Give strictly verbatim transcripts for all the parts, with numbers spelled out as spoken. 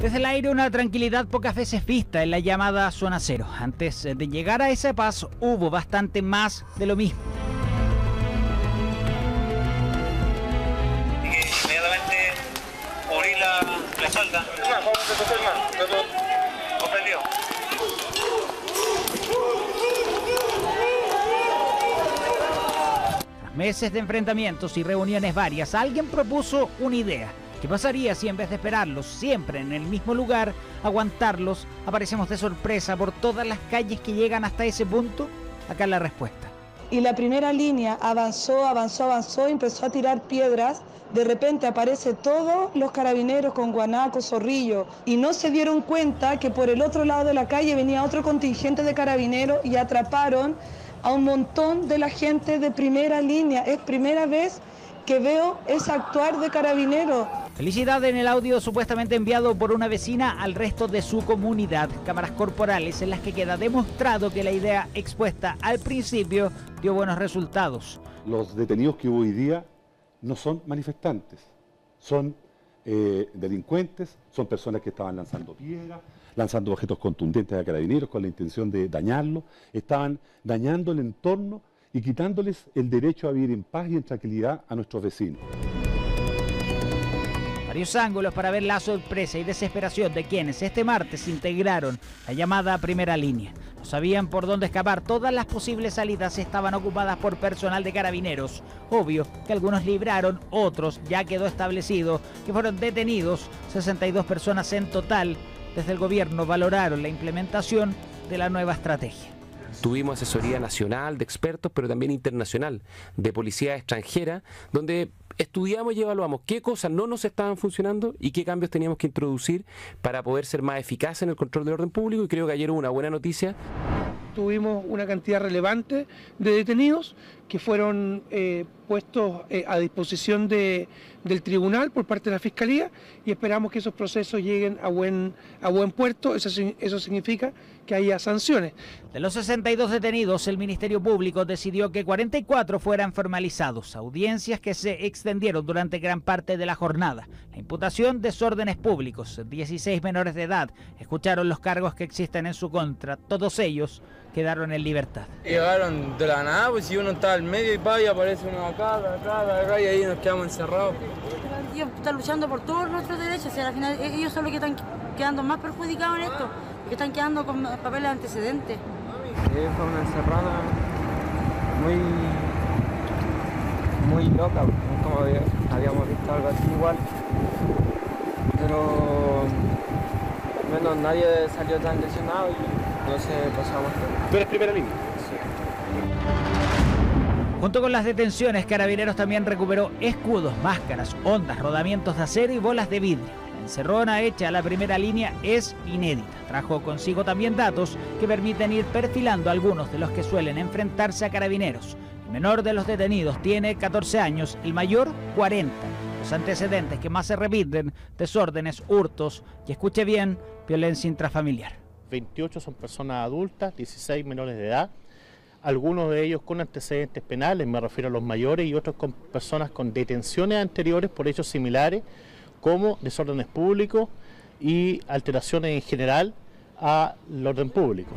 Desde el aire una tranquilidad pocas veces vista en la llamada zona cero. Antes de llegar a esa paz hubo bastante más de lo mismo. Inmediatamente cubrir la, la espalda. Comprendido. Tras meses de enfrentamientos y reuniones varias, alguien propuso una idea. ¿Qué pasaría si en vez de esperarlos siempre en el mismo lugar, aguantarlos, aparecemos de sorpresa por todas las calles que llegan hasta ese punto? Acá la respuesta. Y la primera línea avanzó, avanzó, avanzó, empezó a tirar piedras. De repente aparece todos los carabineros con guanacos, zorrillo, y no se dieron cuenta que por el otro lado de la calle venía otro contingente de carabineros y atraparon a un montón de la gente de primera línea. Es primera vez que veo ese actuar de carabineros. Felicidad en el audio supuestamente enviado por una vecina al resto de su comunidad. Cámaras corporales en las que queda demostrado que la idea expuesta al principio dio buenos resultados. Los detenidos que hubo hoy día no son manifestantes, son eh, delincuentes, son personas que estaban lanzando piedras, lanzando objetos contundentes a carabineros con la intención de dañarlos, estaban dañando el entorno y quitándoles el derecho a vivir en paz y en tranquilidad a nuestros vecinos. Varios ángulos para ver la sorpresa y desesperación de quienes este martes integraron la llamada primera línea. No sabían por dónde escapar, todas las posibles salidas estaban ocupadas por personal de carabineros. Obvio que algunos libraron, otros ya quedó establecido que fueron detenidos, sesenta y dos personas en total. Desde el gobierno valoraron la implementación de la nueva estrategia. Tuvimos asesoría nacional de expertos, pero también internacional, de policía extranjera, donde estudiamos y evaluamos qué cosas no nos estaban funcionando y qué cambios teníamos que introducir para poder ser más eficaces en el control del orden público, y creo que ayer hubo una buena noticia. Tuvimos una cantidad relevante de detenidos que fueron eh, puestos eh, a disposición de, del tribunal por parte de la Fiscalía, y esperamos que esos procesos lleguen a buen, a buen puerto. Eso, eso significa que haya sanciones. De los sesenta y dos detenidos, el Ministerio Público decidió que cuarenta y cuatro fueran formalizados, audiencias que se extendieron durante gran parte de la jornada. La imputación, desórdenes públicos, dieciséis menores de edad escucharon los cargos que existen en su contra, todos ellos quedaron en libertad. Llegaron de la nada, pues si uno está al medio y pa, y aparece uno acá, acá, acá, y ahí nos quedamos encerrados. Ellos están luchando por todos nuestros derechos, o sea, al final ellos son los que están quedando más perjudicados en esto, que están quedando con papeles antecedentes. Sí, fue una encerrada muy, muy loca, como habíamos visto algo así igual, pero menos nadie salió tan lesionado y no se pasó más. ¿Tú eres primera línea? Sí. Junto con las detenciones, Carabineros también recuperó escudos, máscaras, ondas, rodamientos de acero y bolas de vidrio. La encerrona hecha a la primera línea es inédita. Trajo consigo también datos que permiten ir perfilando a algunos de los que suelen enfrentarse a Carabineros. El menor de los detenidos tiene catorce años, el mayor cuarenta. Los antecedentes que más se repiten: desórdenes, hurtos y, escuche bien, violencia intrafamiliar. veintiocho son personas adultas, dieciséis menores de edad, algunos de ellos con antecedentes penales, me refiero a los mayores, y otros con personas con detenciones anteriores por hechos similares, como desórdenes públicos y alteraciones en general al orden público.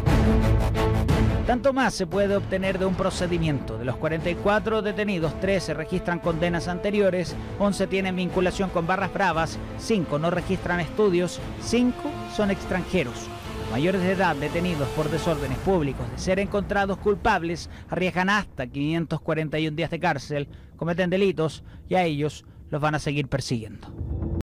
Tanto más se puede obtener de un procedimiento. De los cuarenta y cuatro detenidos, trece registran condenas anteriores, once tienen vinculación con barras bravas, cinco no registran estudios, cinco son extranjeros. Los mayores de edad detenidos por desórdenes públicos de ser encontrados culpables arriesgan hasta quinientos cuarenta y un días de cárcel, cometen delitos y a ellos los van a seguir persiguiendo.